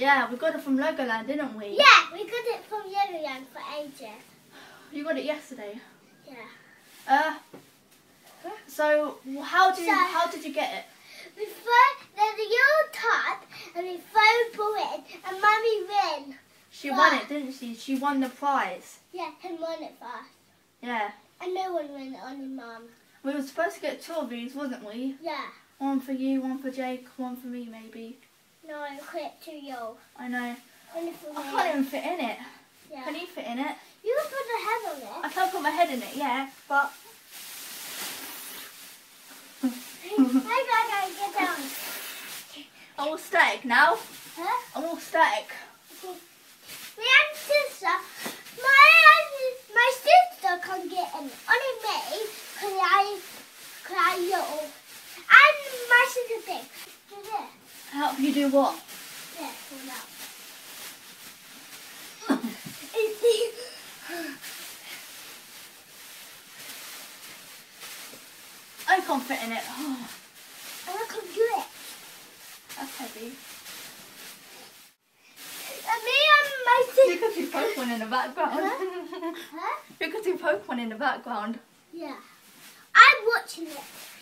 Yeah, we got it from Legoland, didn't we? Yeah, we got it from Legoland for ages. You got it yesterday. Yeah. So how did you get it? We throw there's a yellow top and we throw ball in and Mummy win. She won it, didn't she? She won the prize. Yeah, and won it first. Yeah. And no one won it, only Mum. We were supposed to get 2 of these, wasn't we? Yeah. One for you, one for Jake, one for me maybe. No, I quit to you. I know. Only for me. I can't even fit in it. Yeah. Can you fit in it? You can put the head on it. I can't put my head in it, yeah, but... I gotta get down. I'm all static now. Huh? I'm all static. Me and sister, my sister can get in. Only me, cause I little. And my sister big. Do this. Help you do what? Yeah, pull out. I can't fit in it. And I can do it. That's heavy. And me and my sister. You could see Pokemon in the background. Huh? You could see Pokemon in the background. Yeah. I'm watching it.